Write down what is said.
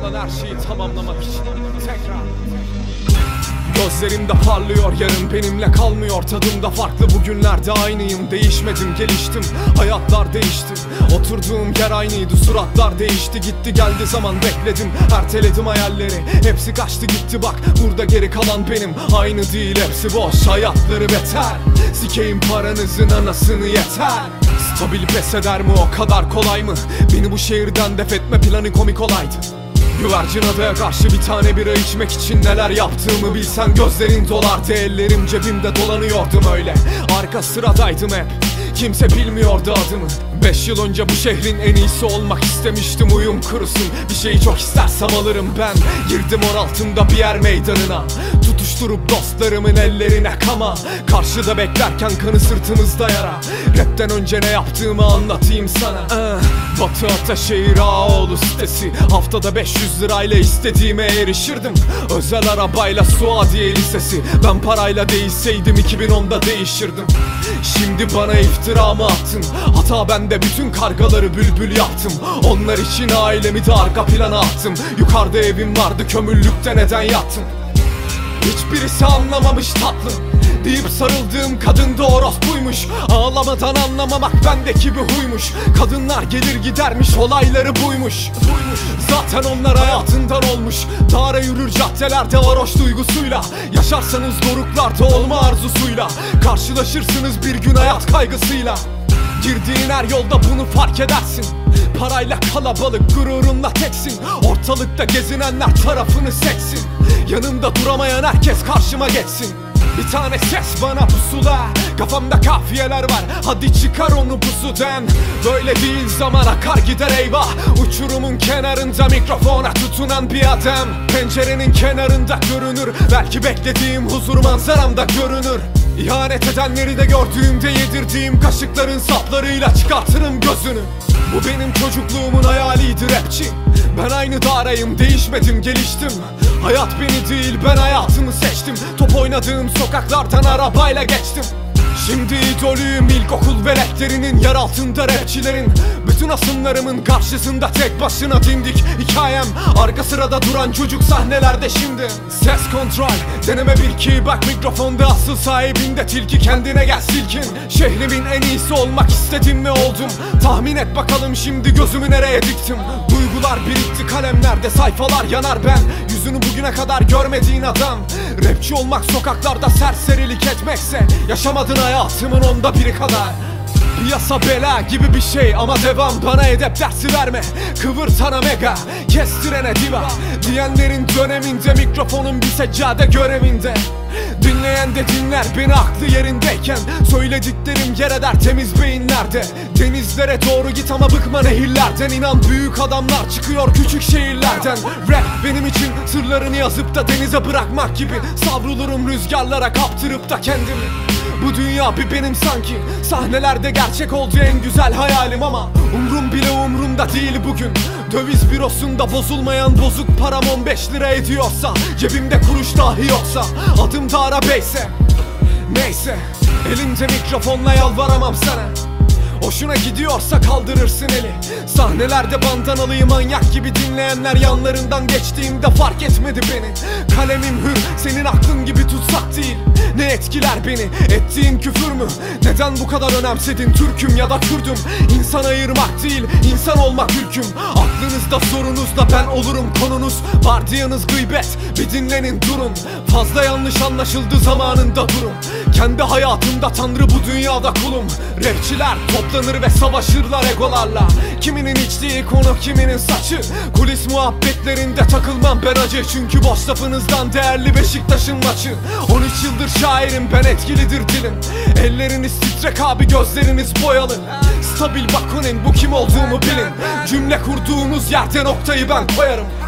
kalan her şeyi tamamlamak için tekrar. Gözlerimde parlıyor yarın, benimle kalmıyor. Tadımda farklı, bugünlerde aynıyım. Değişmedim, geliştim, hayatlar değişti. Oturduğum yer aynıydı, suratlar değişti. Gitti geldi zaman, bekledim, erteledim hayalleri. Hepsi kaçtı gitti bak, burada geri kalan benim. Aynı değil, hepsi boş, hayatları beter. Sikeyim paranızın anasını, yeter. Stabil pes eder mi, o kadar kolay mı? Beni bu şehirden def etme planı komik olaydı. Güvercin adaya karşı bir tane bira içmek için neler yaptığımı bilsen gözlerin dolardı. Ellerim cebimde dolanıyordum öyle, arka sıradaydım hep, kimse bilmiyordu adımı. 5 yıl önce bu şehrin en iyisi olmak istemiştim, uyum kurusun. Bir şeyi çok istersem alırım ben. Girdim or altında bir yer meydanına, tutuşturup dostlarımın ellerine kama. Karşıda beklerken kanı sırtımızda yara. Rapten önce ne yaptığımı anlatayım sana. Batı Ataşehir Ağaoğlu sitesi. Haftada 500 lirayla istediğime erişirdim. Özel arabayla Suadiye Lisesi. Ben parayla değilseydim 2010'da değişirdim. Şimdi bana iftira mı attın? Hata bende, bütün kargaları bülbül yaptım. Onlar için ailemi de arka plana attım. Yukarıda evim vardı, kömürlükte neden yattım? Hiçbirisi anlamamış tatlım deyip sarıldığım kadın da orospuymuş. Ağlamadan anlamamak bendeki bir huymuş. Kadınlar gelir gidermiş, olayları buymuş. Zaten onlar hayatından olmuş. Dağara yürür caddelerde varoş duygusuyla. Yaşarsanız doruklarda olma arzusuyla. Karşılaşırsınız bir gün hayat kaygısıyla. Girdiğin her yolda bunu fark edersin. Parayla kalabalık, gururunla teksin. Ortalıkta gezinenler tarafını seksin. Yanımda duramayan herkes karşıma geçsin. Bir tane ses bana pusula, kafamda kafiyeler var, hadi çıkar onu pusudan. Böyle değil, zaman akar gider eyvah. Uçurumun kenarında mikrofona tutunan bir adam. Pencerenin kenarında görünür, belki beklediğim huzur manzaramda görünür. İhanet edenleri de gördüğümde yedirdiğim kaşıkların saplarıyla çıkartırım gözünü. Bu benim çocukluğumun hayaliydi rapçi. Ben aynı dağrayım, değişmedim, geliştim. Hayat beni değil, ben hayatımı seçtim. Top oynadığım sokaklardan arabayla geçtim. Şimdi idolüyüm ilkokul veletlerinin, yer altında rapçilerin. Bütün asımlarımın karşısında tek başına dimdik. Hikayem arka sırada duran çocuk sahnelerde şimdi. Ses kontrol, deneme bir ki bak, mikrofonda asıl sahibinde tilki. Kendine gel silkin, şehrimin en iyisi olmak istedim mi oldum? Tahmin et bakalım şimdi gözümü nereye diktim? Duygular birikti kalemlerde, sayfalar yanar ben. Yüzünü bugüne kadar görmediğin adam. Rapçi olmak sokaklarda serserilik etmekse, yaşamadın hayatımın 1/10 kadar. Piyasa bela gibi bir şey ama devam, bana edep dersi verme. Kıvırtana mega, kestirene diva diyenlerin döneminde mikrofonun bir seccade görevinde. Dinleyen de dinler beni aklı yerindeyken. Söylediklerim yer eder temiz beyinlerde. Denizlere doğru git ama bıkma nehirlerden. İnan büyük adamlar çıkıyor küçük şehirlerden. Rap benim için sırlarını yazıp da denize bırakmak gibi. Savrulurum rüzgarlara kaptırıp da kendimi. Bu dünya bir benim sanki. Sahnelerde gerçek oldu en güzel hayalim ama umrum bile umrumda değil bugün. Döviz bürosunda bozulmayan bozuk param 15 lira ediyorsa, cebimde kuruş dahi yoksa, adım da arabeyse. Neyse, elimde mikrofonla yalvaramam sana. Hoşuna gidiyorsa kaldırırsın eli. Sahnelerde bandanalıyı manyak gibi dinleyenler yanlarından geçtiğimde fark etmedi beni. Kalemim hür, senin aklın gibi tutsak değil. Ne etkiler beni, ettiğin küfür mü? Neden bu kadar önemsedin, Türk'üm ya da Kürdüm? İnsan ayırmak değil, insan olmak ülküm. Aklınızda sorunuzda ben olurum konunuz. Vardiyanız gıybet, bir dinlenin durun. Fazla yanlış anlaşıldı, zamanında durun. Kendi hayatımda tanrı, bu dünyada kulum. Rapçiler toplanır ve savaşırlar egolarla. Kiminin içtiği konu, kiminin saçı. Kulis muhabbetlerinde takılmam ben acı. Çünkü boş lafınızdan değerli Beşiktaş'ın maçı. 13 yıldır şairim ben, etkilidir dilim. Elleriniz titrek abi, gözleriniz boyalı. Stabil bakın, bu kim olduğumu bilin. Cümle kurduğunuz yerde noktayı ben koyarım.